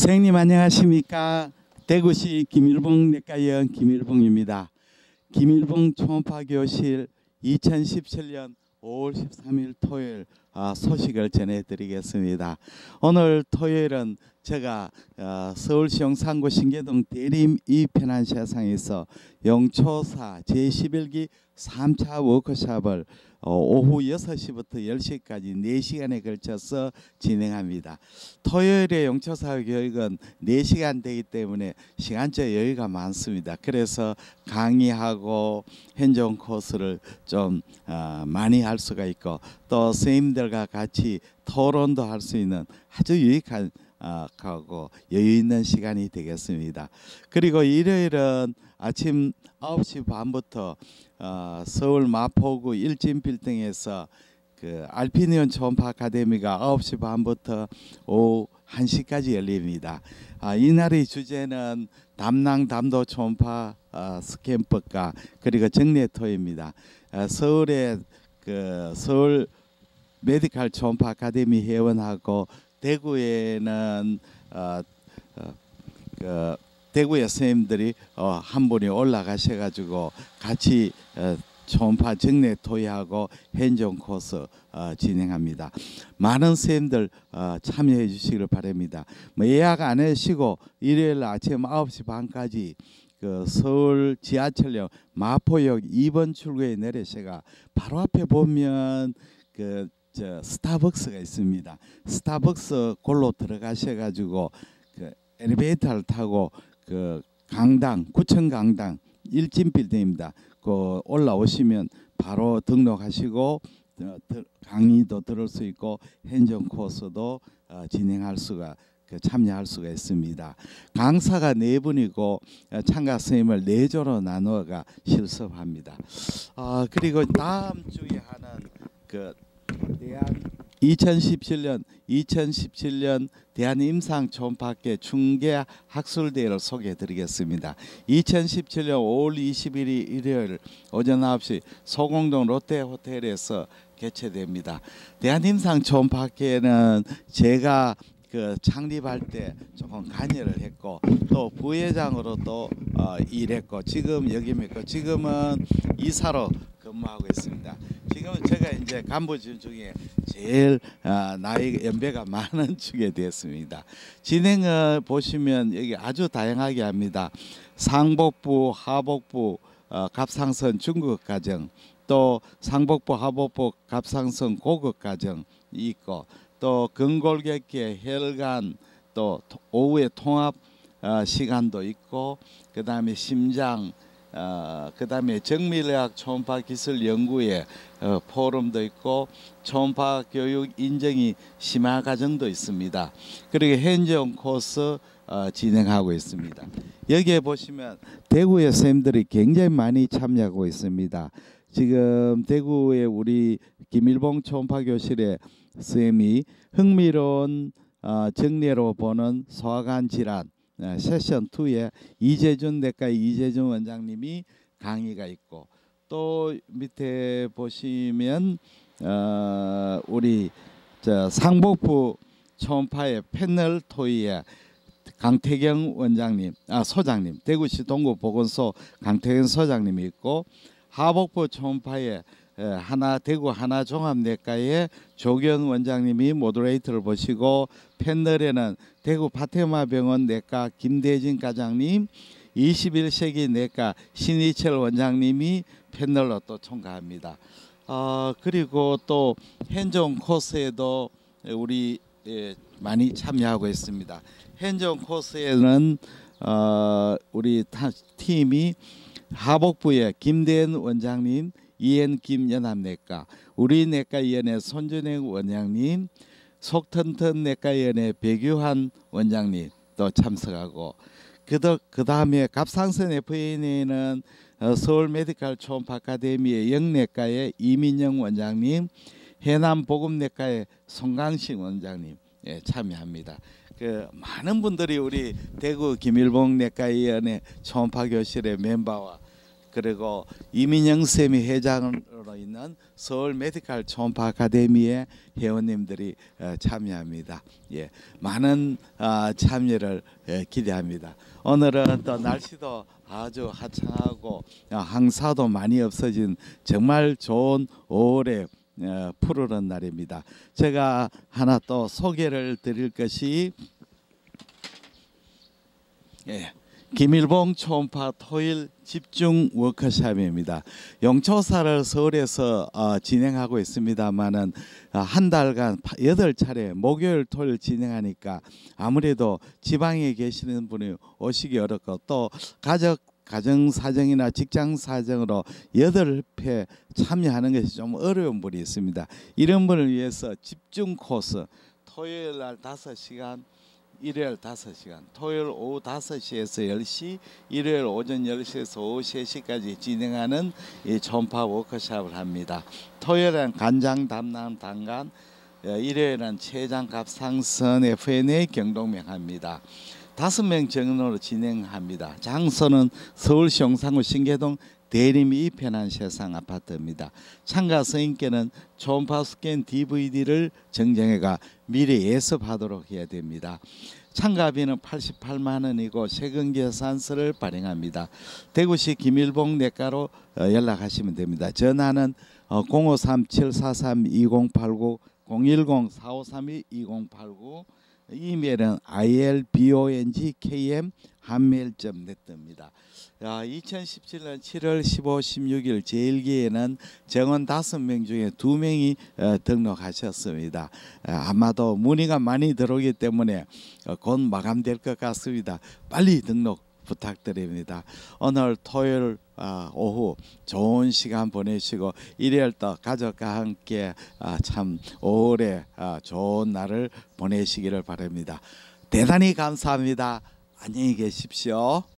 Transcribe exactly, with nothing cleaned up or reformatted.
선생님 안녕하십니까? 대구시 김일봉 내과의원 김일봉입니다. 김일봉 초음파 교실 이천십칠 년 오월 십삼일 토요일 어, 소식을 전해드리겠습니다. 오늘 토요일은 제가 어, 서울시 용산구 신계동 대림 이편한 세상에서 용초사 제십일 기 삼 차 워크숍을 어, 오후 여섯 시부터 열 시까지 네 시간에 걸쳐서 진행합니다. 토요일에 용초사 교육은 네 시간 되기 때문에 시간적 여유가 많습니다. 그래서 강의하고 핸즈온 코스를 좀 어, 많이 할 수가 있고 또 선생님들과 같이 토론도 할 수 있는 아주 유익한 어, 하고 여유 있는 시간이 되겠습니다. 그리고 일요일은 아침 아홉 시 반부터 어, 서울 마포구 일진빌딩에서 그 알피니온 초음파 아카데미가 아홉 시 반부터 오후 한 시까지 열립니다. 아, 이날의 주제는 담낭 담도 초음파 어, 스캔법과 그리고 정례토입니다. 어, 서울의 그 서울 메디컬 초음파 아카데미 회원하고 대구에는 어, 어, 그 대구의 선생님들이 어, 한 분이 올라가셔가지고 같이 어, 초음파 정례 토의하고 핸즈온 코스 어, 진행합니다. 많은 선생님들 어, 참여해 주시기를 바랍니다. 뭐 예약 안 하시고 일요일 아침 아홉 시 반까지 그 서울 지하철역 마포역 이 번 출구에 내리셔가 바로 앞에 보면 그 저 스타벅스가 있습니다. 스타벅스 골로 들어가셔가지고 그 엘리베이터를 타고 그 강당 구청 강당 일진빌딩입니다. 그 올라오시면 바로 등록하시고 어, 강의도 들을 수 있고 핸즈온 코스도 어, 진행할 수가 그 참여할 수가 있습니다. 강사가 네 분이고 어, 참가 선생님을 네 조로 나누어가 실습합니다. 어, 그리고 다음 주에 하는 그 대한 이천십칠 년 이천십칠 년 대한 임상 초음파학회 중계 학술대회를 소개해 드리겠습니다. 이천십칠 년 오월 이십일일 일요일 오전 아홉 시 소공동 롯데호텔에서 개최됩니다. 대한 임상 초음파학회는 제가 그 창립할 때 조금 관여를 했고 또 부회장으로 또 어, 일했고 지금 여기 있고 지금은 이사로 근무하고 있습니다. 지금은 제가 이제 간부진 중에 제일 어, 나이 연배가 많은 축에 되었습니다. 진행을 보시면 여기 아주 다양하게 합니다. 상복부, 하복부, 어, 갑상선 중급 과정, 또 상복부, 하복부, 갑상선 고급 과정이 있고. 또 근골격계, 혈관, 또 오후에 통합 어, 시간도 있고, 그 다음에 심장, 어, 그 다음에 정밀의학 초음파 기술 연구회 어, 포럼도 있고, 초음파 교육 인정이 심화 과정도 있습니다. 그리고 핸즈온 코스 어, 진행하고 있습니다. 여기에 보시면 대구의 선생님들이 굉장히 많이 참여하고 있습니다. 지금 대구의 우리 김일봉 초음파 교실에 선생님이 흥미로운 어, 정례로 보는 소화관 질환 어, 세션 이에 이재준 내과 이재준 원장님이 강의가 있고 또 밑에 보시면 어, 우리 저 상복부 초음파의 패널 토의에 강태경 원장님, 아 소장님, 대구시 동구보건소 강태경 소장님이 있고 하복부 초음파에 하나 대구 하나종합내과의 조견 원장님이 모더레이터를 보시고 패널에는 대구 파테마병원 내과 김대진 과장님, 이십일 세기 내과 신희철 원장님이 패널로 또 총괄합니다. 어, 그리고 또 핸즈온 코스에도 우리 예, 많이 참여하고 있습니다. 핸즈온 코스에는 어, 우리 타, 팀이 하복부의 김대현 원장님, 이엔 김연합내과, 우리내과위원회 손준행 원장님, 속턴턴 내과위원회 백유한 원장님 또 참석하고 그 다음에 갑상선 에프엔에는 서울 메디컬 초음파 아카데미의 영내과의 이민영 원장님, 해남 보금내과의 송강식 원장님 예, 참여합니다. 그 많은 분들이 우리 대구 김일봉 내과위원회 초음파 교실의 멤버와 그리고 이민영 쌤이 회장으로 있는 서울 메디컬 초음파 아카데미의 회원님들이 참여합니다. 예, 많은 참여를 기대합니다. 오늘은 또 날씨도 아주 화창하고 황사도 많이 없어진 정말 좋은 오월의 푸르른 날입니다. 제가 하나 또 소개를 드릴 것이 예, 김일봉 초음파 토일 집중 워크숍입니다. 영초사를 서울에서 어, 진행하고 있습니다만은 어, 한 달간 여덟 차례 목요일 토요일 진행하니까 아무래도 지방에 계시는 분이 오시기 어렵고 또 가족 가정 사정이나 직장 사정으로 여덟 회 참여하는 것이 좀 어려운 분이 있습니다. 이런 분을 위해서 집중 코스 토요일 날 다섯 시간, 일요일 다섯 시간, 토요일 오후 다섯 시에서 열 시, 일요일 오전 열 시에서 오후 세 시까지 진행하는 이 초음파 워크숍을 합니다. 토요일은 간장 담당 단간, 일요일은 췌장 갑상선 에프엔에이 경동맥 합니다. 다섯 명 정도로 진행합니다. 장소는 서울시 용산구 신계동 대림이 편한 세상 아파트입니다. 참가 성인께는 초음파 스캔 디브이디를 정정해가 미리 예습하도록 해야 됩니다. 참가비는 팔십팔만 원이고 세금 계산서를 발행합니다. 대구시 김일봉 내과로 연락하시면 됩니다. 전화는 공오삼 칠사삼 이공팔구 공일공 사오삼이 이공팔구, 이메일은 아이엘봉kem 한메일 닷 넷입니다. 이천십칠 년 칠월 십오, 십육일 제일기에는 정원 다섯 명 중에 두 명이 등록하셨습니다. 아마도 문의가 많이 들어오기 때문에 곧 마감될 것 같습니다. 빨리 등록 부탁드립니다. 오늘 토요일 오후 좋은 시간 보내시고 일요일 또 가족과 함께 참 오래 좋은 날을 보내시기를 바랍니다. 대단히 감사합니다. 안녕히 계십시오.